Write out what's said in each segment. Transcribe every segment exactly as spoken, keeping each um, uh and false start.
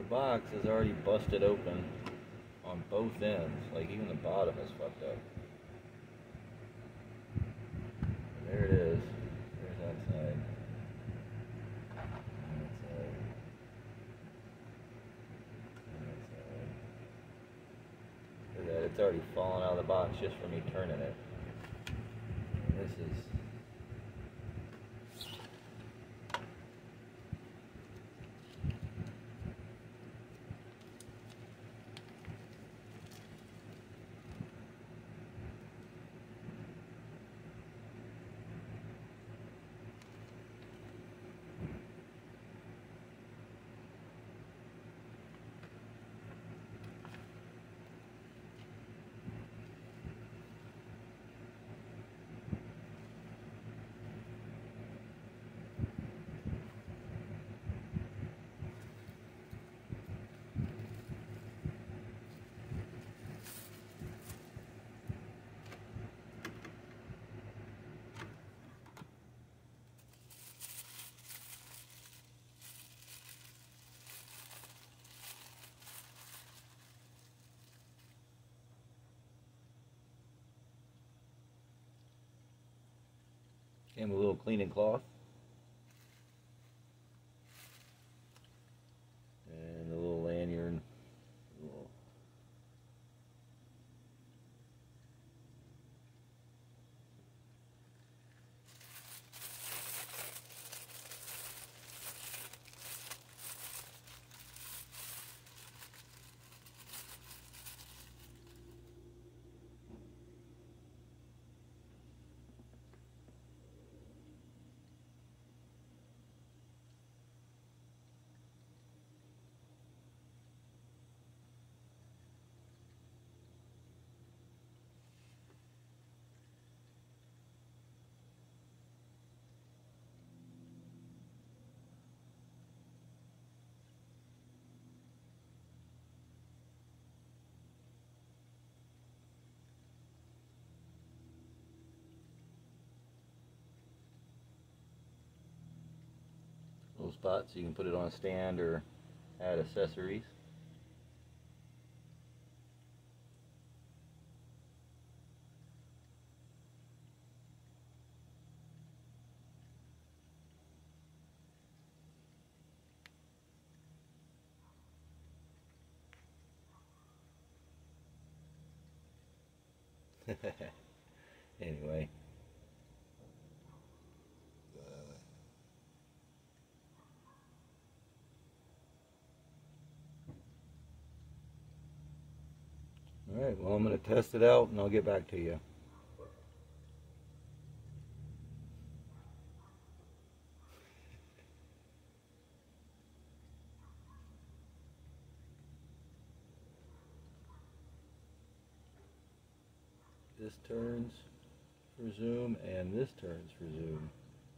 box is already busted open on both ends. Like, even the bottom is fucked up. There it is. There's that side. And that side. And that side. Look at that. It's already fallen out of the box just from me turning it. And this is... Came with a little cleaning cloth. And a little lanyard. Little little spot so you can put it on a stand or add accessories. Anyway. Alright, well, I'm going to test it out and I'll get back to you. This turns for zoom and this turns for zoom.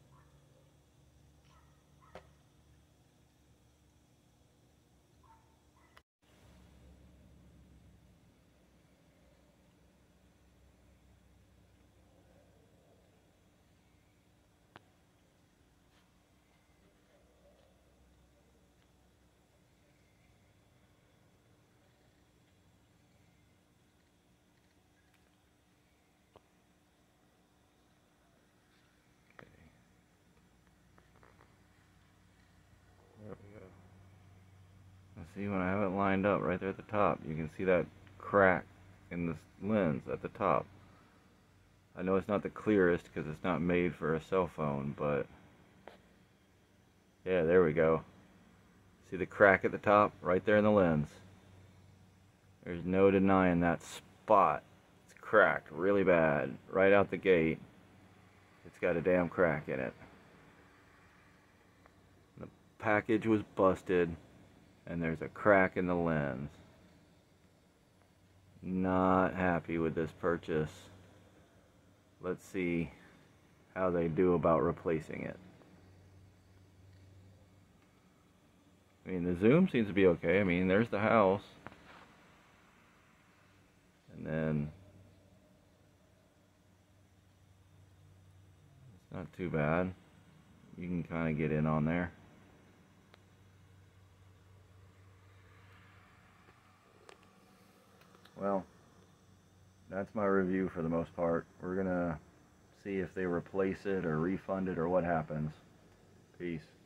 There we go. See, when I have it lined up right there at the top, you can see that crack in this lens at the top. I know it's not the clearest because it's not made for a cell phone, but yeah, there we go. See the crack at the top right there in the lens. There's no denying that spot. It's cracked really bad right out the gate. It's got a damn crack in it. The package was busted and there's a crack in the lens. Not happy with this purchase. Let's see how they do about replacing it. I mean, the zoom seems to be okay. I mean, there's the house. And then it's not too bad. You can kind of get in on there. Well, that's my review for the most part. We're gonna see if they replace it or refund it or what happens. Peace.